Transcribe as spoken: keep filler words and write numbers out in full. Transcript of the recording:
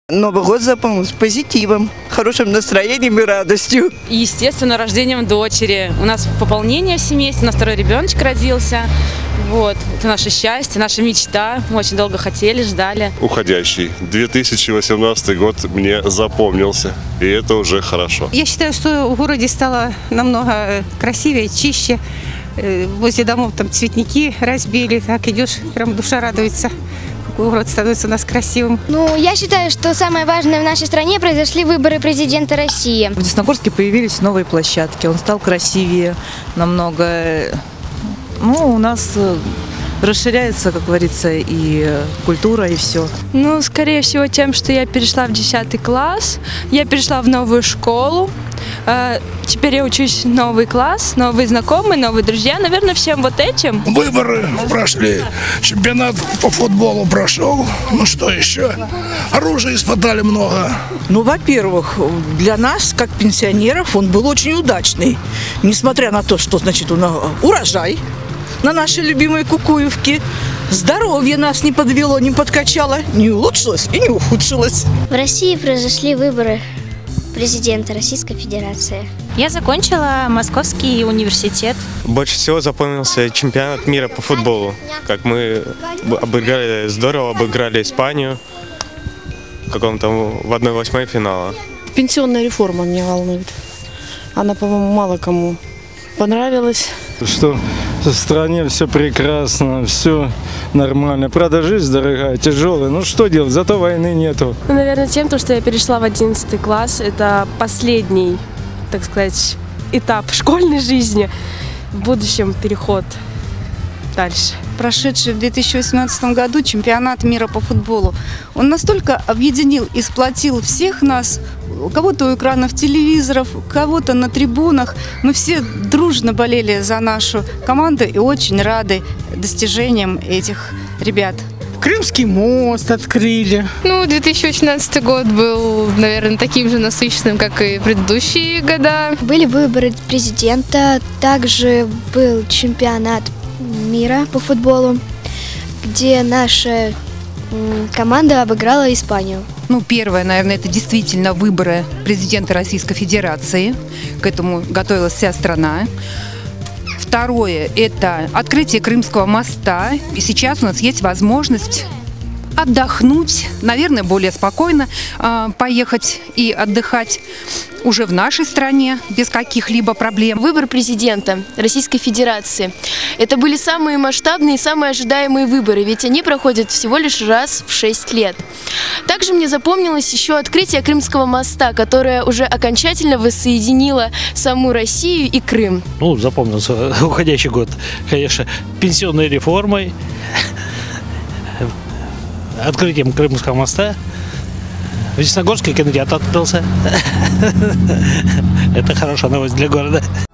Новый год запомнился с позитивом, хорошим настроением и радостью. И, естественно, рождением дочери. У нас пополнение в семействе, у нас второй ребеночек родился. Вот. Это наше счастье, наша мечта. Мы очень долго хотели, ждали. Уходящий. две тысячи восемнадцатый год мне запомнился, и это уже хорошо. Я считаю, что в городе стало намного красивее, чище. Возле домов там цветники разбили, так идешь, прям душа радуется. Город становится у нас красивым. Ну, я считаю, что самое важное в нашей стране — произошли выборы президента России. В Десногорске появились новые площадки, он стал красивее намного. Ну, у нас расширяется, как говорится, и культура, и все. Ну, скорее всего, тем, что я перешла в десятый класс, я перешла в новую школу. Теперь я учусь в новый класс, новые знакомые, новые друзья. Наверное, всем вот этим. Выборы прошли, чемпионат по футболу прошел. Ну что еще? Оружия испытали много. Ну, во-первых, для нас, как пенсионеров, он был очень удачный. Несмотря на то, что, значит, у нас урожай на нашей любимой Кукуевке. Здоровье нас не подвело, не подкачало, не улучшилось и не ухудшилось. В России произошли выборы президента Российской Федерации. Я закончила Московский университет. Больше всего запомнился чемпионат мира по футболу. Как мы обыграли, здорово обыграли Испанию в каком-то в одной восьмой финала. Пенсионная реформа меня волнует. Она, по-моему, мало кому понравилась. Что в стране все прекрасно, все нормально. Правда, жизнь дорогая, тяжелая. Ну что делать, зато войны нету. Ну, наверное, тем, что я перешла в одиннадцатый класс. Это последний, так сказать, этап школьной жизни. В будущем переход дальше. Прошедший в две тысячи восемнадцатом году чемпионат мира по футболу. Он настолько объединил и сплотил всех нас, кого-то у экранов телевизоров, кого-то на трибунах. Мы все дружно болели за нашу команду и очень рады достижениям этих ребят. Крымский мост открыли. Ну, две тысячи восемнадцатый год был, наверное, таким же насыщенным, как и предыдущие года. Были выборы президента, также был чемпионат мира по футболу, где наша команда обыграла Испанию. Ну, первое, наверное, это действительно выборы президента Российской Федерации. К этому готовилась вся страна. Второе – это открытие Крымского моста. И сейчас у нас есть возможность отдохнуть, наверное, более спокойно э, поехать и отдыхать уже в нашей стране без каких-либо проблем. Выбор президента Российской Федерации – это были самые масштабные и самые ожидаемые выборы, ведь они проходят всего лишь раз в шесть лет. Также мне запомнилось еще открытие Крымского моста, которое уже окончательно воссоединило саму Россию и Крым. Ну, запомнился уходящий год, конечно, пенсионной реформой, открытием Крымского моста. В Десногорске кинотеатр открылся. Это хорошая новость для города.